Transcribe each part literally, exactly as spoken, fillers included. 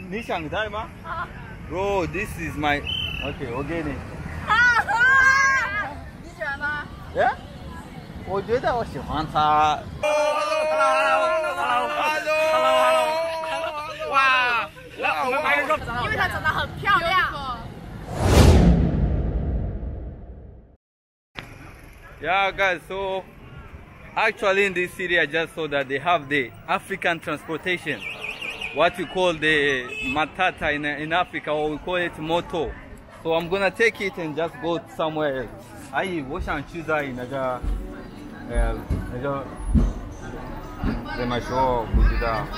你想带吗？ Bro, this is my. Okay, 我给你。 你喜欢吗？ Yeah? 我觉得我喜欢它。Hello，Hello，Hello，哇！来，我们拍个照， 因为它长得很漂亮。 Yeah, guys. So actually, in this city, I just saw that they have the African transportation, what we call the matata in in Africa, or we call it moto. So I'm gonna take it and just go somewhere else. 哎，我想去在那个，呃，那个怎么说？不知道。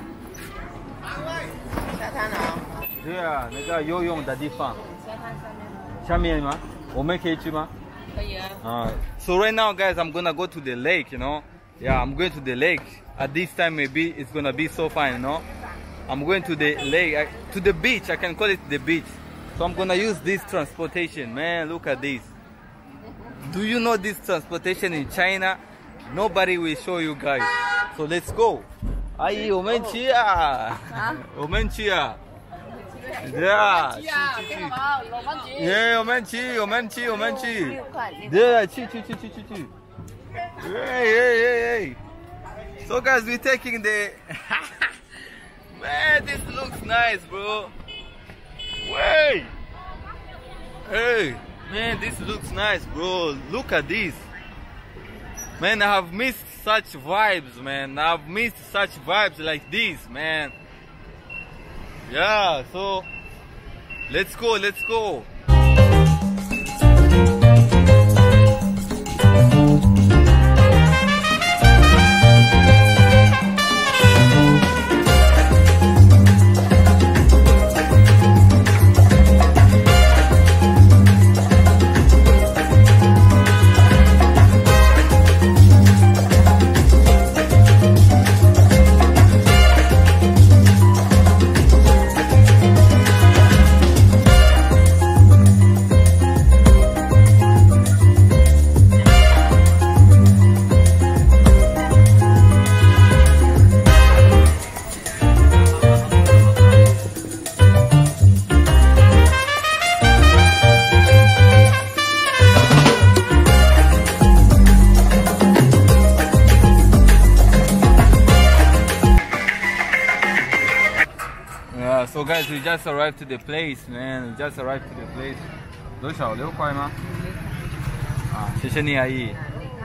沙滩啊？ 对啊，那个游泳的地方。沙滩下面。下面吗？我们可以去吗？ Uh, so right now, guys, I'm gonna go to the lake, you know. Yeah, I'm going to the lake. At this time, maybe it's gonna be so fine, you know. I'm going to the lake, uh, to the beach. I can call it the beach. So I'm gonna use this transportation. Man, look at this. Do you know this transportation in China? Nobody will show you guys. So let's go. Aye, 我们去啊！我们去啊！ Yeah， 去去去！耶，我们去，我们去，我们去！对，去去去去去去！耶耶耶耶 ！So guys, we're taking the. Man, this looks nice, bro. Wait. Hey, man, this looks nice, bro. Look at this. Man, I have missed such vibes, man. I've missed such vibes like this, man. Yeah, so let's go, let's go. So guys, we just arrived to the place, man. We just arrived to the place. 多少？六块吗？啊，谢谢你阿姨。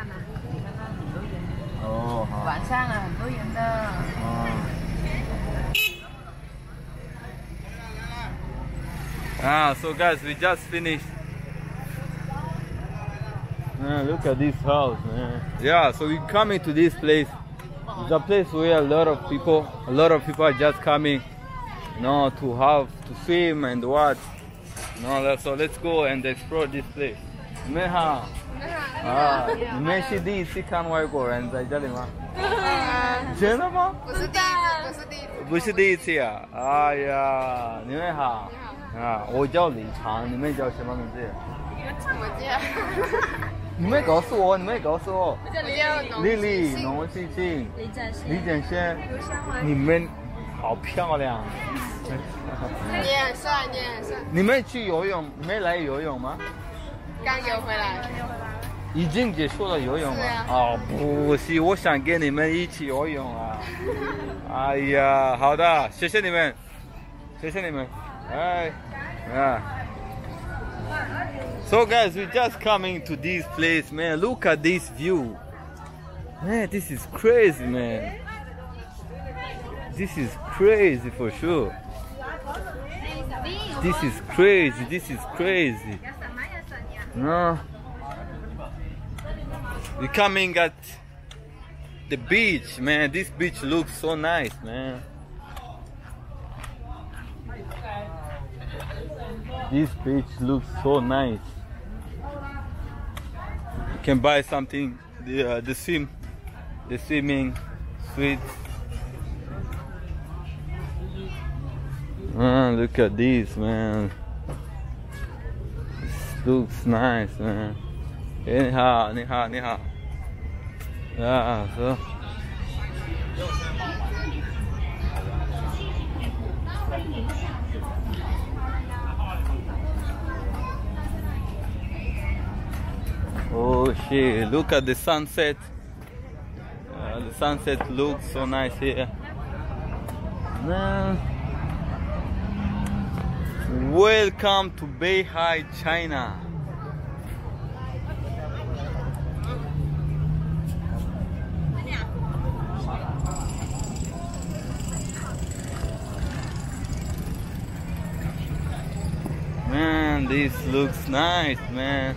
哦，好。 晚上啊，很多人的。 哦。Ah, so guys, we just finished. Man, look at this house, man. Yeah, so we coming to this place. It's a place where a lot of people, a lot of people are just coming. No, to have to swim and what? No, so let's go and explore this place. 你们好，啊，你们是第一次看外国人在这里吗？真的吗？ 不是第一次，不是第一次， 不是第一次啊！哎呀，你们好，啊，我叫李长，你们叫什么名字？ 我叫。 你们告诉我，你们告诉我。 我叫丽丽，农信信，李展轩，李展轩，你们。 好漂亮！ 你很帅，你很帅。 你们去游泳，没来游泳吗？ 刚游回来。 已经结束了游泳吗？ 啊、 哦，不是，我想跟你们一起游泳啊！哎呀，好的，谢谢你们，谢谢你们。哎，啊。So guys, we just coming to this place, man. Look at this view. Man, this is crazy, man. This is crazy for sure. This is crazy. This is crazy. No. We're coming at the beach, man. This beach looks so nice, man. This beach looks so nice. You can buy something, the uh, the swim, the swimming suite. Man, look at this, man. This looks nice, man. 你好，你好，你好。Yeah, so. Oh shit, look at the sunset. Uh, the sunset looks so nice here. Man. Welcome to Beihai, China. Man, this looks nice, man.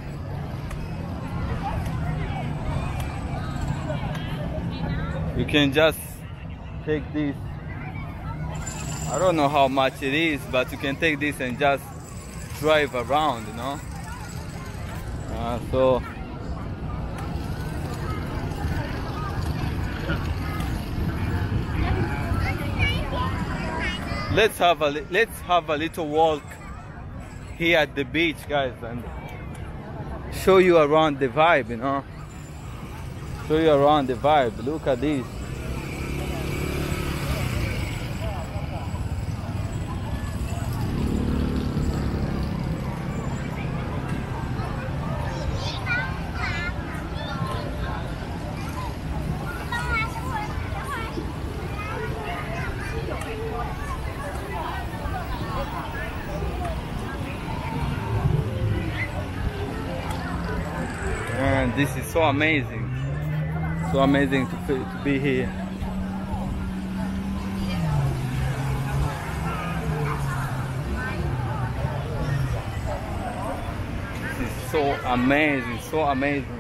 You can just take this. I don't know how much it is, but you can take this and just drive around, you know. Uh, so let's have a let's have a little walk here at the beach, guys, and show you around the vibe, you know. Show you around the vibe. Look at this. And this is so amazing. So amazing to, to be here. This is so amazing, so amazing.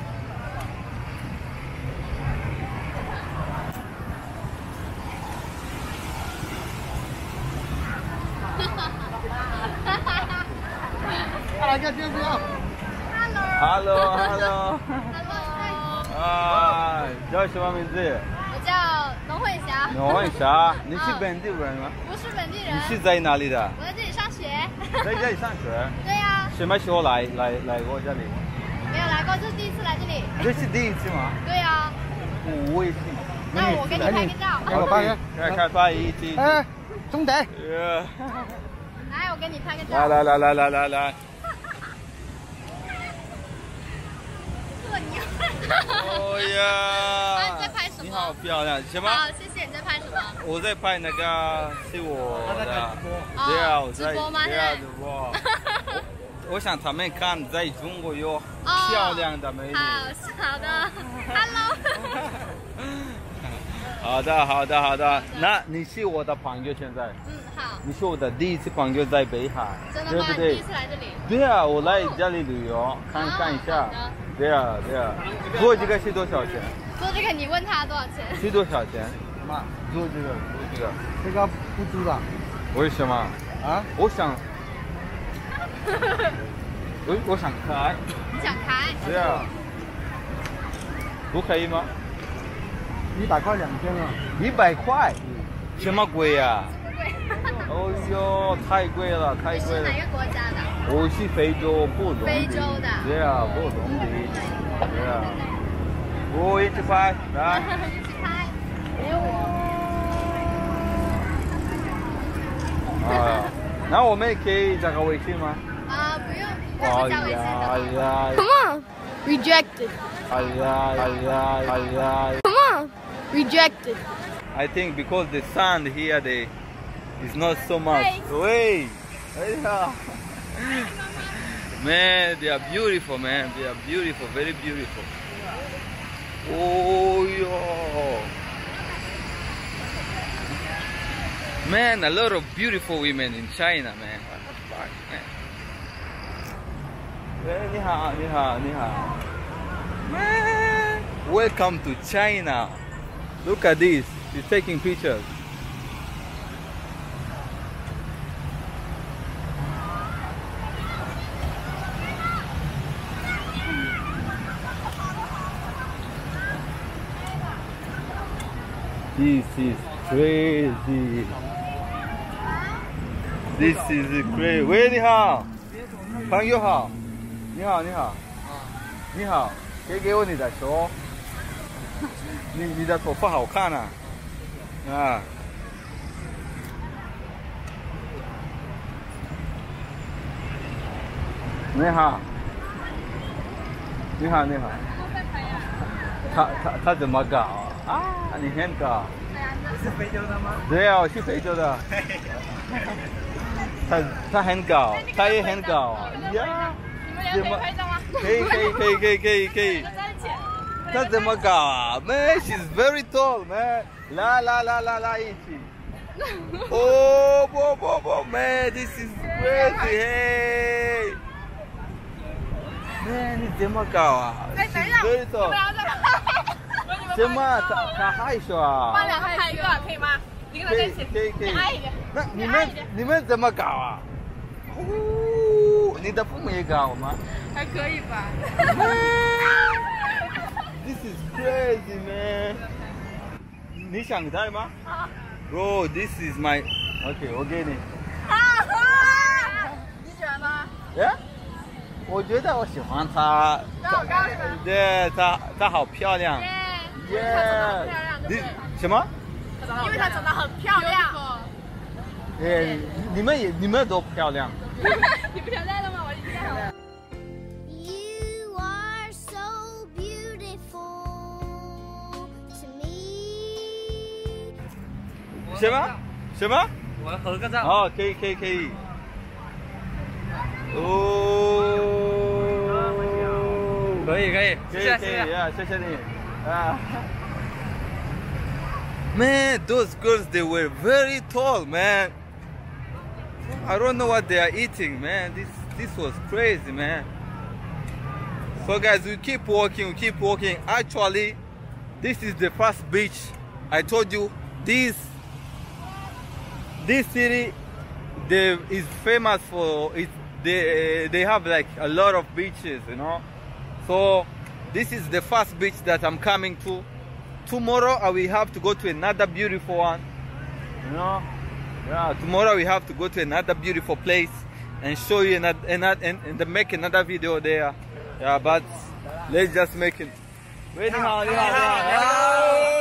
Hello, hello.啊，叫什么名字？ 我叫龙慧霞。 龙慧霞，你是本地人吗？ 不是本地人。 你是在哪里的？ 我在这里上学。 在这里上学？ 对呀。 什么时候来来来过这里？ 没有来过，这是第一次来这里。 这是第一次吗？ 对呀。 我也是。 那我给你拍个照。 给我拍个，来开拍一起。 哎，兄弟。 来，我给你拍个照。 来来来来来来来。哦呀！ 你在拍什么？ 你好漂亮，什么？ 好，谢谢。你在拍什么？ 我在拍那个是我的， 对啊，我在直播吗？ 对啊，直播。我想他们看在中国有漂亮的美女。 好好的 ，Hello。 好的，好的，好的。那你是我的朋友，现在。 嗯，好。 你是我的第一次朋友在北海， 真的吗？你第一次来这里？ 对啊，我来这里旅游，看看一下。对啊，对啊。做这个是多少钱？ 做这个你问他多少钱？ 是多少钱？妈，做这个，做这个。 这个不租了。 为什么？啊？我想。我我想开。 你想开？ 对啊。不可以吗？ 一百块两天啊！ 一百块？什么贵呀？哦哟，太贵了，太贵了。 你是哪个国家的？ 我是非洲不懂的。 非洲的。 对啊，不懂的。对啊。我一起拍，来。 一起拍。给我。 啊，那我们可以加个微信吗？ 啊，不用，不加微信的。 哎呀 Come on, rejected. 哎呀哎呀哎呀 Come on, rejected. I think because the sand here, the is not so much. Wait, yeah. Man, they are beautiful, man. They are beautiful, very beautiful. Oh, yo. Man, a lot of beautiful women in China, man. What the fuck, man? Hey, 你好，你好，你好。Man, welcome to China. Look at this. He's taking pictures. This is crazy. This is crazy. 喂，你好，朋友好，你好，你好，你好，可以给我你的手？你你的头发好看啊！啊！你好， 你好，你好。他他他怎么搞啊？你很搞。 是非洲的吗？ 对啊，我是非洲的。他他很搞，他也很搞呀。 你们俩可以拍照吗？ 可以可以可以可以可以可以。他怎么搞啊 ？Man, she's very tall, man. 来来来来来一起。哦不不不 ，Man, this is crazy. Hey. Man, 你怎么搞啊？ 哎，等一下， very tall. 什么？他他害羞啊？ 我俩拍一个可以吗？你跟他可以在一起， 可以可以。 挨一点。 那你们你们怎么搞啊？哦，你的父母也搞吗？ 还可以吧。 This is crazy, man. 你想带吗？ 好。 Bro, this is my. OK， 我给你。 你喜欢吗？ 哎，我觉得我喜欢她。 长好高是吧？ 对，她她好漂亮。 耶。 你什么？ 因为她长得很漂亮。 哎，你们也你们都漂亮。 你不想带了吗？我已经带了。 You are so beautiful to me。 什么？什么？ 我要合个照。 哦，可以可以可以。哦， 可以可以， 可以可以呀，谢谢你啊。Man, those girls, they were very tall, man. I don't know what they are eating, man. This this was crazy, man. So guys, we keep walking, we keep walking. Actually, this is the first beach. I told you, this this city, they is famous for it. They they have like a lot of beaches, you know. So this is the first beach that I'm coming to. Tomorrow I will have to go to another beautiful one, you know. Yeah, tomorrow we have to go to another beautiful place and show you another, another and, and make another video there. Yeah, but let's just make it. Wait, 你好，你好，你好。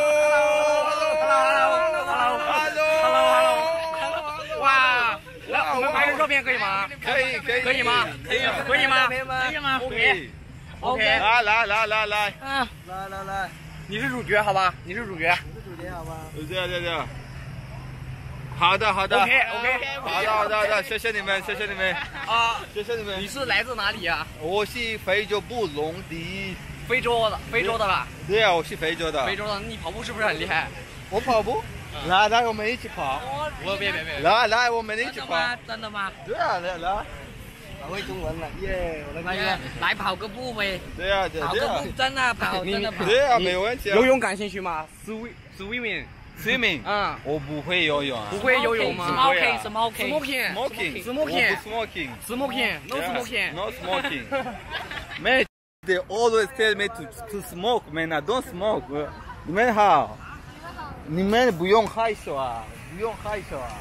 哇，来，我们拍个照片可以吗？ 可以，可以， 可以吗？可以，可以吗？可以吗 ？OK OK。 来来来来来， 啊， 来来来， 你是主角好吧？你是主角。 我是主角好吧？ 这样这样这样。好的好的 OK OK， 好的好的好的，谢谢你们谢谢你们啊， 谢谢你们。 你是来自哪里呀？ 我是非洲布隆迪。 非洲的，非洲的吧？ 对啊，我是非洲的。 非洲的，你跑步是不是很厉害？ 我跑步？来来，我们一起跑。 我别别别。 来来，我们一起跑。 真的吗？ 对啊，来来。 我会中文了，耶！我来来跑个步呗。 对啊，对啊。 跑个步真的跑，真的跑。 对啊，没问题。 游泳感兴趣吗 ？Swim swimming swimming。 嗯， 我不会游泳啊。 不会游泳吗 ？Smoking smoking smoking smoking smoking smoking no smoking no smoking。Man, they always tell me to to smoke, man. I don't smoke. 你们好，你们不用害羞啊，不用害羞啊。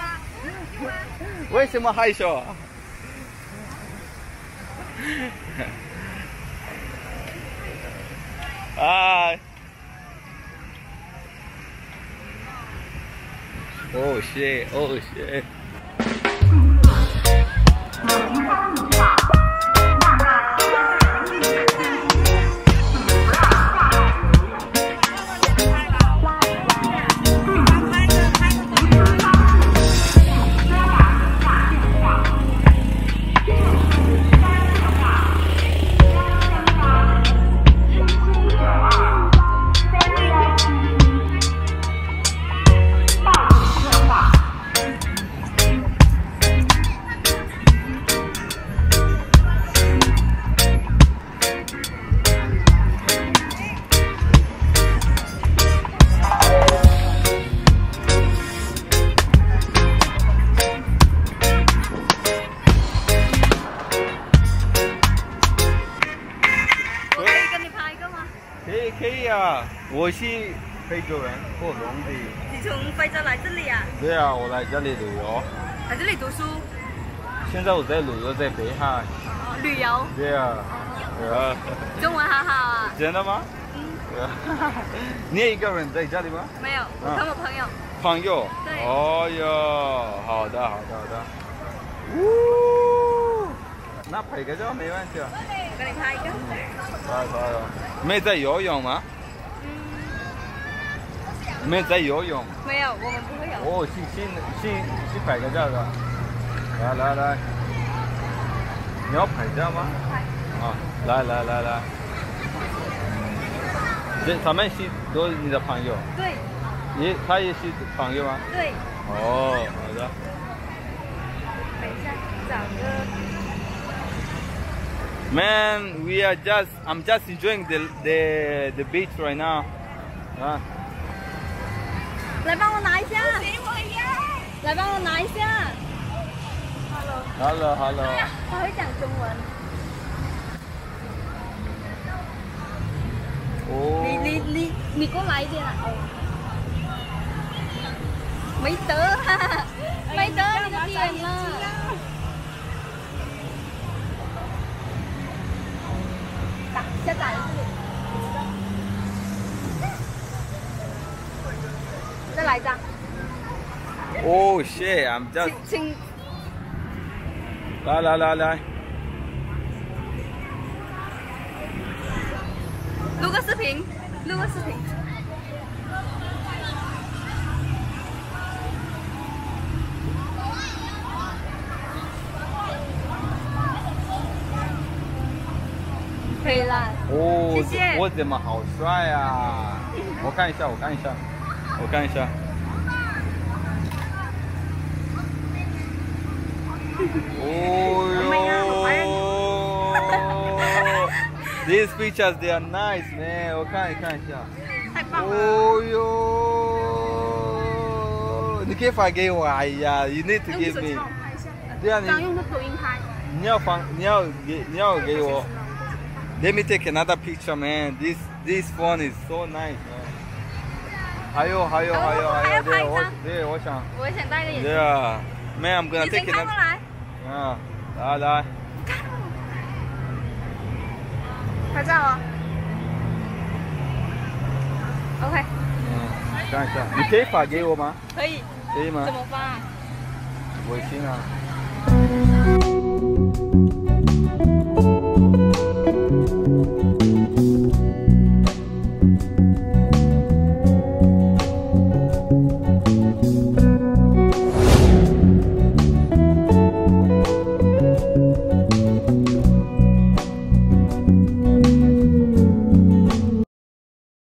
为什么害羞啊？Hi. Oh shit, oh shit. Hey, 我是非洲人，布隆迪。 你从非洲来这里啊？ 对啊，我来这里旅游。 来这里读书？ 现在我在旅游，在北海。 哦，旅游？ 对啊。对啊。 中文好好啊。 真的吗？嗯。对啊。你也一个人在这里吗？ 没有，我跟我朋友。 朋友。 对。 哦哟，好的，好的，好的。呜。 那拍个照没问题啊。 我给你拍一个。 拍拍了。没在游泳吗？没在游泳。 没有，我们不会游。 哦，先先先先拍个照的。来来来，你要拍照吗？啊，来来来来。这他们是都是你的朋友？ 对。 你他也是朋友吗？ 对。 哦，好的。 等一下，找个。 Man, we are just, I'm just enjoying the the the beach right now. 啊。 来帮我拿一下。来帮我拿一下。 Hello, hello. 他会讲中文。 哦。 你你你你过来一点啊！哦。没得啊，没得你的脸了。打下载这里。再来一张。 Oh shit! I'm just. 请。 来来来来。 录个视频，录个视频。可以了。 哦， 谢谢。 我怎么好帅啊！我看一下，我看一下，我看一下。哦哟 ！These pictures they are nice, man. 我看一看一下。 太棒了。 哦哟！你可以发给我，哎呀 ，You need to give me。对啊，你。 刚用的抖音拍。 你要放，你要给，你要给我。Let me take another picture, man. This this phone is so nice, man. 还有还有还有还有，对我对我想。 我也想戴个眼镜。 对啊 ，Man, I'm gonna take it. 你先看过来。 啊，来来。 拍照哦。OK。 嗯，看一下，你可以发给我吗？ 可以。 可以吗？ 怎么发？ 微信啊。